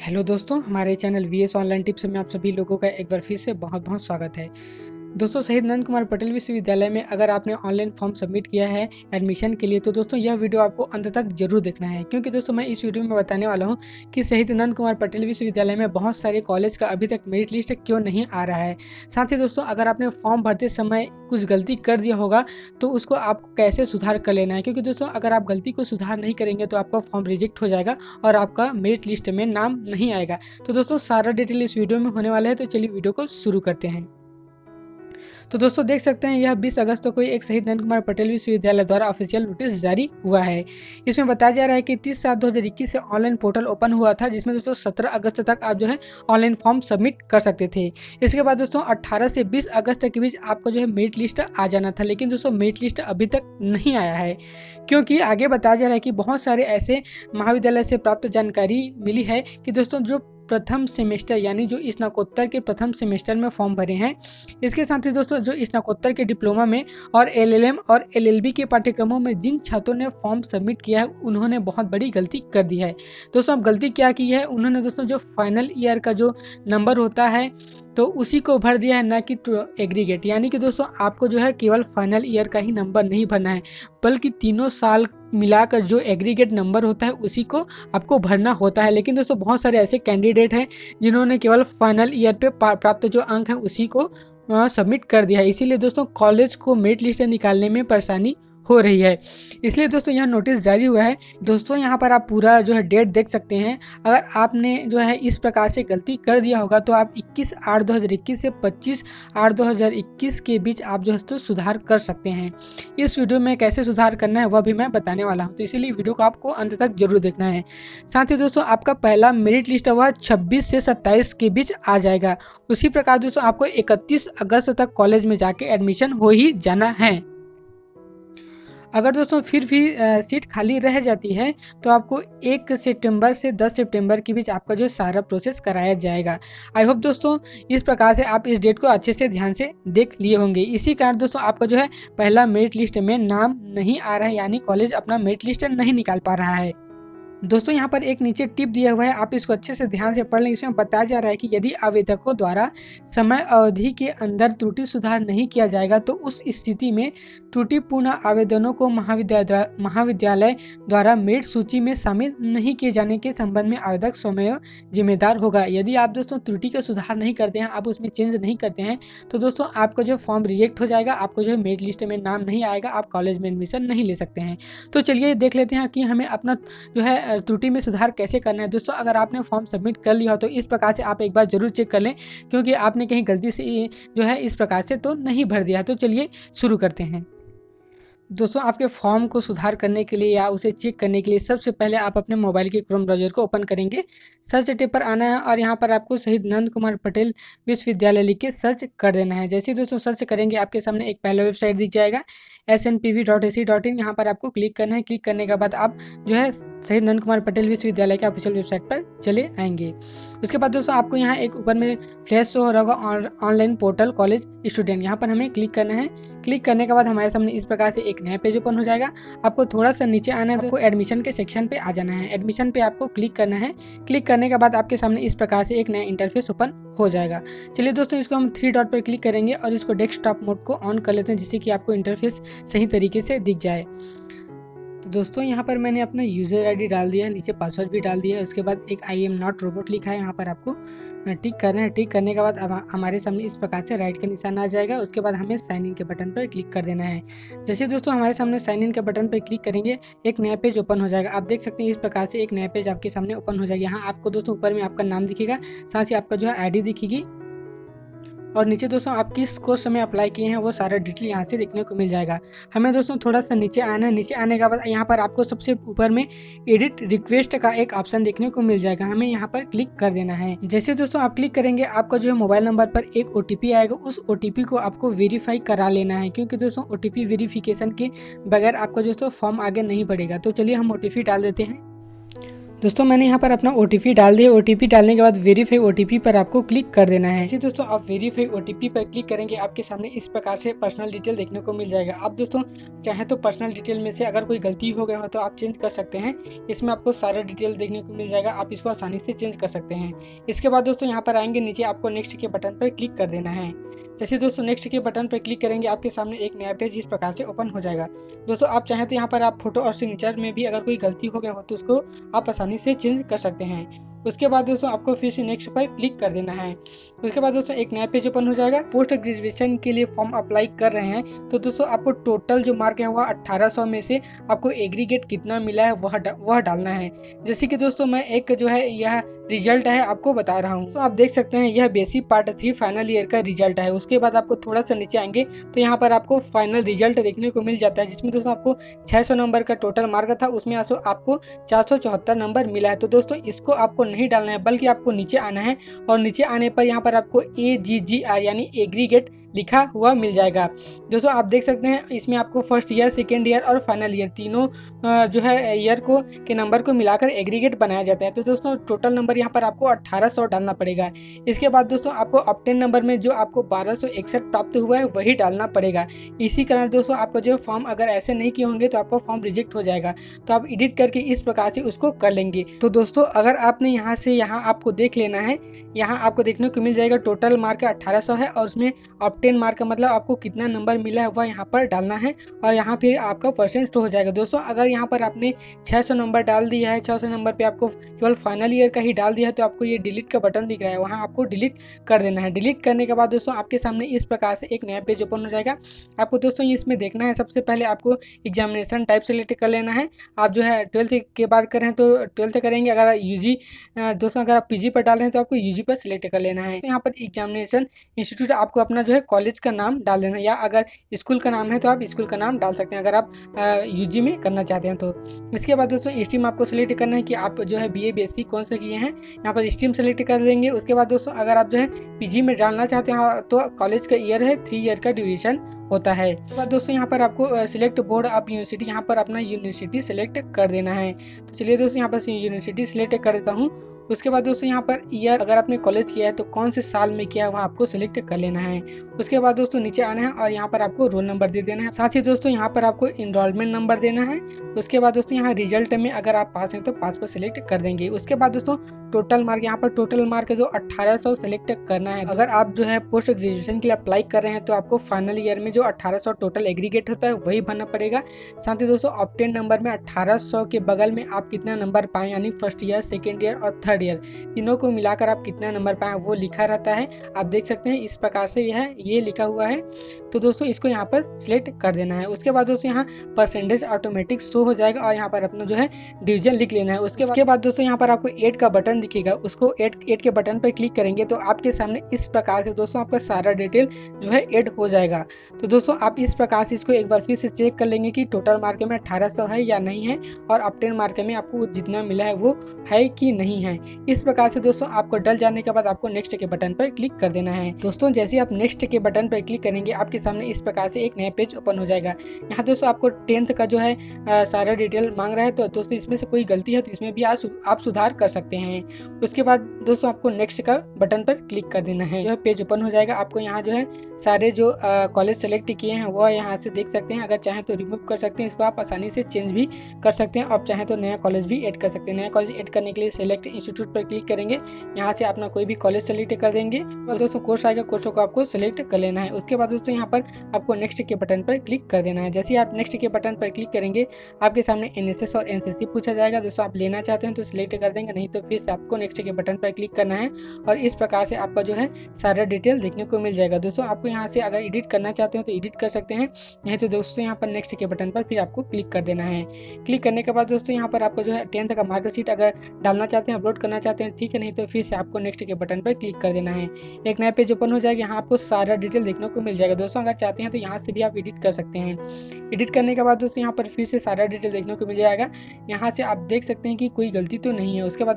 Hello दोस्तों, हमारे channel VS online tips में आप सभी लोगों का एक बार फिर से बहुत बहुत स्वागत है। दोस्तों, शहीद नंद कुमार पटेल विश्वविद्यालय में अगर आपने ऑनलाइन फॉर्म सबमिट किया है एडमिशन के लिए, तो दोस्तों यह वीडियो आपको अंत तक जरूर देखना है, क्योंकि दोस्तों मैं इस वीडियो में बताने वाला हूं कि शहीद नंद कुमार पटेल विश्वविद्यालय में बहुत सारे कॉलेज का अभी तक मेरिट लिस्ट क्यों नहीं आ रहा है। साथ ही दोस्तों, अगर आपने फॉर्म भरते समय कुछ गलती कर दिया होगा तो उसको आपको कैसे सुधार कर लेना है, क्योंकि दोस्तों अगर आप गलती को सुधार नहीं करेंगे तो आपका फॉर्म रिजेक्ट हो जाएगा और आपका मेरिट लिस्ट में नाम नहीं आएगा। तो दोस्तों सारा डिटेल इस वीडियो में होने वाला है, तो चलिए वीडियो को शुरू करते हैं। तो दोस्तों देख सकते हैं, यह 20 अगस्त को एक शहीद नंद कुमार पटेल विश्वविद्यालय द्वारा ऑफिशियल नोटिस जारी हुआ है। इसमें बताया जा रहा है कि 30/7/2021 से ऑनलाइन पोर्टल ओपन हुआ था, जिसमें दोस्तों 17 अगस्त तक आप जो है ऑनलाइन फॉर्म सबमिट कर सकते थे। इसके बाद दोस्तों 18 से 20 अगस्त तक के बीच आपको जो है मेरिट लिस्ट आ जाना था, लेकिन दोस्तों मेरिट लिस्ट अभी तक नहीं आया है, क्योंकि आगे बताया जा रहा है कि बहुत सारे ऐसे महाविद्यालय से प्राप्त जानकारी मिली है कि दोस्तों जो प्रथम सेमेस्टर यानी जो स्नातकोत्तर के प्रथम सेमेस्टर में फॉर्म भरे हैं, इसके साथ ही दोस्तों जो स्नातकोत्तर के डिप्लोमा में और एलएलएम और एलएलबी के पाठ्यक्रमों में जिन छात्रों ने फॉर्म सबमिट किया है, उन्होंने बहुत बड़ी गलती कर दी है। दोस्तों अब गलती क्या की है, उन्होंने दोस्तों जो फाइनल ईयर का जो नंबर होता है तो उसी को भर दिया है, ना कि एग्रीगेट। यानी कि दोस्तों आपको जो है केवल फाइनल ईयर का ही नंबर नहीं भरना है, बल्कि तीनों साल मिलाकर जो एग्रीगेट नंबर होता है उसी को आपको भरना होता है। लेकिन दोस्तों बहुत सारे ऐसे कैंडिडेट हैं जिन्होंने केवल फाइनल ईयर पे प्राप्त जो अंक है उसी को सबमिट कर दिया है। इसीलिए दोस्तों कॉलेज को मेरिट लिस्ट निकालने में परेशानी हो रही है। इसलिए दोस्तों यह नोटिस जारी हुआ है। दोस्तों यहाँ पर आप पूरा जो है डेट देख सकते हैं। अगर आपने जो है इस प्रकार से गलती कर दिया होगा तो आप 21/8/2021 से 25/8/2021 के बीच आप जो है तो सुधार कर सकते हैं। इस वीडियो में कैसे सुधार करना है वह भी मैं बताने वाला हूँ, तो इसीलिए वीडियो को आपको अंत तक जरूर देखना है। साथ ही दोस्तों आपका पहला मेरिट लिस्ट वह 26 से 27 के बीच आ जाएगा। उसी प्रकार दोस्तों आपको 31 अगस्त तक कॉलेज में जाके एडमिशन हो ही जाना है। अगर दोस्तों फिर भी सीट खाली रह जाती है तो आपको 1 सितंबर से 10 सितंबर के बीच आपका जो सारा प्रोसेस कराया जाएगा। आई होप दोस्तों इस प्रकार से आप इस डेट को अच्छे से ध्यान से देख लिए होंगे। इसी कारण दोस्तों आपका जो है पहला मेरिट लिस्ट में नाम नहीं आ रहा है, यानी कॉलेज अपना मेरिट लिस्ट नहीं निकाल पा रहा है। दोस्तों यहाँ पर एक नीचे टिप दिया हुआ है, आप इसको अच्छे से ध्यान से पढ़ लें। इसमें बताया जा रहा है कि यदि आवेदकों द्वारा समय अवधि के अंदर त्रुटि सुधार नहीं किया जाएगा तो उस स्थिति में त्रुटिपूर्ण आवेदनों को महाविद्यालय द्वारा मेरिट सूची में शामिल नहीं किए जाने के संबंध में आवेदक स्वयं जिम्मेदार होगा। यदि आप दोस्तों त्रुटि का सुधार नहीं करते हैं, आप उसमें चेंज नहीं करते हैं, तो दोस्तों आपका जो फॉर्म रिजेक्ट हो जाएगा, आपको जो है मेरिट लिस्ट में नाम नहीं आएगा, आप कॉलेज में एडमिशन नहीं ले सकते हैं। तो चलिए देख लेते हैं कि हमें अपना जो है त्रुटि में सुधार कैसे करना है। दोस्तों अगर आपने फॉर्म सबमिट कर लिया हो तो इस प्रकार से आप एक बार जरूर चेक कर लें, क्योंकि आपने कहीं गलती से जो है इस प्रकार से तो नहीं भर दिया है। तो चलिए शुरू करते हैं। दोस्तों आपके फॉर्म को सुधार करने के लिए या उसे चेक करने के लिए सबसे पहले आप अपने मोबाइल के क्रोम ब्राउजर को ओपन करेंगे। सर्च टैब पर आना है और यहाँ पर आपको शहीद नंद कुमार पटेल विश्वविद्यालय लिख के सर्च कर देना है। जैसे ही दोस्तों सर्च करेंगे आपके सामने एक पहला वेबसाइट दिख जाएगा snpv.ac.in। यहाँ पर आपको क्लिक करना है। क्लिक करने के बाद आप जो है शहीद नंद कुमार पटेल विश्वविद्यालय के ऑफिशियल वेबसाइट पर चले आएंगे। उसके बाद दोस्तों आपको यहाँ एक ऊपर में फ्लैश शो हो रहा होगा ऑनलाइन पोर्टल कॉलेज स्टूडेंट, यहाँ पर हमें क्लिक करना है। क्लिक करने के बाद हमारे सामने इस प्रकार से एक नया पेज ओपन हो जाएगा। आपको थोड़ा सा नीचे आना है, तो एडमिशन के सेक्शन पे आ जाना है। एडमिशन पे आपको क्लिक करना है। क्लिक करने के बाद आपके सामने इस प्रकार से एक नया इंटरफेस ओपन हो जाएगा। चलिए दोस्तों इसको हम 3 डॉट पर क्लिक करेंगे और इसको डेस्कटॉप मोड को ऑन कर लेते हैं, जिससे कि आपको इंटरफेस सही तरीके से दिख जाए। तो दोस्तों यहाँ पर मैंने अपना यूज़र आईडी डाल दिया है, नीचे पासवर्ड भी डाल दिया है। उसके बाद एक आई एम नॉट रोबोट लिखा है, यहाँ पर आपको टिक करना है। टिक करने के बाद हमारे सामने इस प्रकार से राइट का निशान आ जाएगा। उसके बाद हमें साइन इन के बटन पर क्लिक कर देना है। जैसे दोस्तों हमारे सामने साइन इन के बटन पर क्लिक करेंगे, एक नया पेज ओपन हो जाएगा। आप देख सकते हैं इस प्रकार से एक नया पेज आपके सामने ओपन हो जाएगा। यहाँ आपको दोस्तों ऊपर में आपका नाम दिखेगा, साथ ही आपका जो है आईडी दिखेगी, और नीचे दोस्तों आप किस कोर्स में अप्लाई किए हैं वो सारा डिटेल यहाँ से देखने को मिल जाएगा। हमें दोस्तों थोड़ा सा नीचे आना है। नीचे आने के बाद यहाँ पर आपको सबसे ऊपर में एडिट रिक्वेस्ट का एक ऑप्शन देखने को मिल जाएगा, हमें यहाँ पर क्लिक कर देना है। जैसे दोस्तों आप क्लिक करेंगे, आपका जो है मोबाइल नंबर पर एक OTP आएगा। उस OTP को आपको वेरीफाई करा लेना है, क्योंकि दोस्तों OTP वेरिफिकेशन के बगैर आपका दोस्तों फॉर्म आगे नहीं बढ़ेगा। तो चलिए हम OTP डाल देते हैं। दोस्तों मैंने यहाँ पर अपना OTP डाल दिया। OTP डालने के बाद वेरीफाई OTP पर आपको क्लिक कर देना है। इसी दोस्तों आप वेरीफाई OTP पर क्लिक करेंगे, आपके सामने इस प्रकार से पर्सनल डिटेल देखने को मिल जाएगा। आप दोस्तों चाहे तो पर्सनल डिटेल में से अगर कोई गलती हो गया हो तो आप चेंज कर सकते हैं। इसमें आपको सारा डिटेल देखने को मिल जाएगा, आप इसको आसानी से चेंज कर सकते हैं। इसके बाद दोस्तों यहाँ पर आएंगे, नीचे आपको नेक्स्ट के बटन पर क्लिक कर देना है। जैसे दोस्तों नेक्स्ट के बटन पर क्लिक करेंगे, आपके सामने एक नया पेज इस प्रकार से ओपन हो जाएगा। दोस्तों आप चाहें तो यहाँ पर आप फोटो और सिग्नेचर में भी अगर कोई गलती हो गया हो तो उसको आप आसानी से चेंज कर सकते हैं। उसके बाद दोस्तों आपको फिर से नेक्स्ट पर क्लिक कर देना है। उसके बाद दोस्तों एक नया पेज ओपन हो जाएगा। पोस्ट ग्रेजुएशन के लिए फॉर्म अप्लाई कर रहे हैं तो दोस्तों आपको टोटल जो मार्क है वह 1800 में से आपको एग्रीगेट कितना मिला है वह डालना है। जैसे कि दोस्तों मैं एक जो है यह रिजल्ट है आपको बता रहा हूँ। तो आप देख सकते हैं यह बेसिक पार्ट 3 फाइनल ईयर का रिजल्ट है। उसके बाद आपको थोड़ा सा नीचे आएंगे तो यहाँ पर आपको फाइनल रिजल्ट देखने को मिल जाता है, जिसमें दोस्तों आपको 600 नंबर का टोटल मार्क था, उसमें आपको 474 नंबर मिला है। तो दोस्तों इसको आपको नहीं डालना है, बल्कि आपको नीचे आना है और नीचे आने पर यहाँ पर आपको AGGR यानी एग्रीगेट लिखा हुआ मिल जाएगा। दोस्तों आप देख सकते हैं इसमें आपको फर्स्ट ईयर, सेकेंड ईयर और फाइनल ईयर तीनों जो है ईयर को के नंबर को मिलाकर एग्रीगेट बनाया जाता है। तो दोस्तों टोटल नंबर यहाँ पर आपको 1800 डालना पड़ेगा। इसके बाद दोस्तों आपको ऑप्टेन नंबर में जो आपको 1261 प्राप्त हुआ है वही डालना पड़ेगा। इसी कारण दोस्तों आपका जो फॉर्म अगर ऐसे नहीं किए होंगे तो आपका फॉर्म रिजेक्ट हो जाएगा। तो आप एडिट करके इस प्रकार से उसको कर लेंगे। तो दोस्तों अगर आपने यहाँ से यहाँ आपको देख लेना है, यहाँ आपको देखने को मिल जाएगा टोटल मार्क 1800 है और उसमें ऑप्टेन मार्क का मतलब आपको कितना नंबर मिला है वह यहाँ पर डालना है और यहाँ फिर आपका परसेंट शो हो जाएगा। दोस्तों अगर यहाँ पर आपने 600 नंबर डाल दिया है, 600 नंबर पे आपको केवल फाइनल ईयर का ही डाल दिया है तो आपको ये डिलीट का बटन दिख रहा है, वहाँ आपको डिलीट कर देना है। डिलीट करने के बाद दोस्तों आपके सामने इस प्रकार से एक नया पेज ओपन हो जाएगा। आपको दोस्तों इसमें देखना है, सबसे पहले आपको एग्जामिनेशन टाइप सेलेक्ट कर लेना है। आप जो है 12th के बाद करें तो 12th करेंगे, अगर यूजी दोस्तों अगर आप पीजी पर डाल रहे हैं तो आपको यूजी पर सिलेक्ट कर लेना है। तो यहाँ पर एग्जामिनेशन इंस्टीट्यूट आपको अपना जो है कॉलेज का नाम डाल देना है, या अगर स्कूल का नाम है तो आप स्कूल का नाम डाल सकते हैं अगर आप यूजी में करना चाहते हैं तो। इसके बाद दोस्तों स्ट्रीम आपको सिलेक्ट करना है कि आप जो है BA BSc कौन से किए हैं, यहाँ पर स्ट्रीम सेलेक्ट कर देंगे। उसके बाद दोस्तों अगर आप जो है पीजी में डालना चाहते हैं तो कॉलेज का ईयर है 3 ईयर का ड्यूरेशन होता है। उसके बाद दोस्तों यहाँ पर आपको सिलेक्ट बोर्ड ऑफ यूनिवर्सिटी, यहाँ पर अपना यूनिवर्सिटी सिलेक्ट कर देना है। तो चलिए दोस्तों यहाँ पर यूनिवर्सिटी सिलेक्ट कर देता हूँ। उसके बाद दोस्तों यहाँ पर ईयर, अगर आपने कॉलेज किया है तो कौन से साल में किया है वहाँ आपको सिलेक्ट कर लेना है। उसके बाद दोस्तों नीचे आना है और यहाँ पर आपको रोल नंबर दे देना है, साथ ही दोस्तों यहाँ पर आपको इनरोलमेंट नंबर देना है। उसके बाद दोस्तों यहाँ रिजल्ट में अगर आप पास हैं तो पास पर सिलेक्ट कर देंगे। उसके बाद दोस्तों टोटल मार्क, यहाँ पर टोटल मार्क जो 1800 सेलेक्ट करना है। अगर आप जो है पोस्ट ग्रेजुएशन के लिए अप्लाई कर रहे हैं तो आपको फाइनल ईयर में जो 1800 टोटल एग्रीगेट होता है वही भरना पड़ेगा। साथ ही दोस्तों ऑप्टेन नंबर में 1800 के बगल में आप कितना नंबर पाए, यानी फर्स्ट ईयर, सेकेंड ईयर और थर्ड ईयर तीनों को मिलाकर आप कितना नंबर पाए वो लिखा रहता है। आप देख सकते हैं इस प्रकार से ये लिखा हुआ है। तो दोस्तों इसको यहाँ पर सिलेक्ट कर देना है। उसके बाद दोस्तों यहाँ परसेंटेज ऑटोमेटिक शो हो जाएगा और यहाँ पर अपना जो है डिवीजन लिख लेना है। उसके बाद दोस्तों यहाँ पर आपको ऐड का बटन दिखेगा, उसको ऐड के बटन पर क्लिक करेंगे तो आपके सामने इस प्रकार से दोस्तों आपका सारा डिटेल जो है ऐड हो जाएगा। तो दोस्तों आप इस प्रकार से इसको एक बार फिर से चेक कर लेंगे कि टोटल मार्क में 1800 है या नहीं है और ऑप्टेन मार्क में आपको जितना मिला है वो है कि नहीं है। इस प्रकार से दोस्तों आपको डल जाने के बाद आपको नेक्स्ट के बटन पर क्लिक कर देना है। दोस्तों जैसे आप नेक्स्ट के बटन पर क्लिक करेंगे आपके सामने इस प्रकार से एक नया पेज ओपन हो जाएगा। यहाँ दोस्तों आपको 10th का जो है सारा डिटेल मांग रहा है, तो दोस्तों इसमें से कोई गलती है तो इसमें भी आप सुधार कर सकते हैं। उसके बाद दोस्तों आपको नेक्स्ट का बटन पर क्लिक कर देना है, जो है पेज ओपन हो जाएगा। आपको यहाँ जो है सारे जो कॉलेज सेलेक्ट किए हैं वो यहाँ से देख सकते हैं। अगर चाहें तो रिमूव कर सकते हैं, इसको आप आसानी से चेंज भी कर सकते हैं और चाहें तो नया कॉलेज भी ऐड कर सकते हैं। नया कॉलेज ऐड करने के लिए सेलेक्ट इंस्टीट्यूट पर क्लिक करेंगे, यहाँ से अपना कोई भी कॉलेज सेलेक्ट कर देंगे और दोस्तों कोर्स आएगा, कोर्सों को आपको सेलेक्ट कर लेना है। उसके बाद दोस्तों यहाँ पर आपको नेक्स्ट के बटन पर क्लिक कर देना है। जैसे ही आप नेक्स्ट के बटन पर क्लिक करेंगे आपके सामने NSS और NCC पूछा जाएगा। दोस्तों आप लेना चाहते हैं तो सिलेक्ट कर देंगे, नहीं तो फिर से आपको नेक्स्ट के बटन पर क्लिक करना है और इस प्रकार से आपका जो है सारा डिटेल देखने को मिल जाएगा। दोस्तों आपको यहाँ से अगर एडिट करना चाहते हो तो एडिट कर सकते हैं, नहीं तो दोस्तों यहाँ पर नेक्स्ट के बटन पर फिर आपको क्लिक कर देना है। क्लिक करने के बाद दोस्तों यहाँ पर आपको जो है 10th का मार्कशीट अगर डालना चाहते हैं, अपलोड करना चाहते हैं, ठीक है, नहीं तो फिर से आपको नेक्स्ट के बटन पर क्लिक कर देना है। एक नया पेज ओपन हो जाएगा, यहाँ आपको सारा डिटेल देखने को मिल जाएगा। दोस्तों अगर चाहते हैं तो यहाँ से भी आप एडिट कर सकते हैं। एडिट करने के बाद दोस्तों यहाँ पर फिर से सारा डिटेल देखने को मिल जाएगा। यहाँ से आप देख सकते हैं कि कोई गलती तो नहीं है। उसके बाद दोस्तों फिर से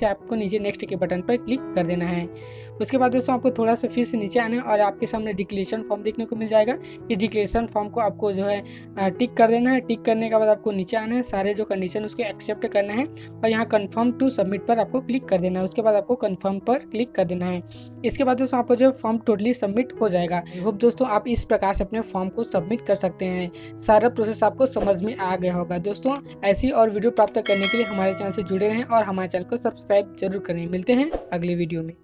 से आपको नीचे नेक्स्ट के बटन पर क्लिक कर देना है। उसके बाद दोस्तों आपको थोड़ा सा फिर से नीचे आना है और आपके सामने डिक्लेरेशन फॉर्म देखने को मिल जाएगा। इस डिक्लेरेशन फॉर्म को आपको जो है टिक कर देना है। टिक करने के बाद आपको नीचे आना है, सारे जो कंडीशन उसको एक्सेप्ट करना है और यहाँ कन्फर्म टू सबमिट पर आपको क्लिक कर देना है। उसके बाद आपको कन्फर्म पर क्लिक कर देना है। इसके बाद दोस्तों आपको जो फॉर्म टोटली सबमिट हो जाएगा। आई होप दोस्तों आप इस प्रकार से अपने फॉर्म को सबमिट कर सकते हैं। सारा प्रोसेस आपको समझ में आ गया होगा। दोस्तों ऐसी और वीडियो प्राप्त करने के लिए हमारे चैनल से जुड़े रहें और हमारे चैनल को सब्सक्राइब जरूर करें। मिलते हैं अगले वीडियो में।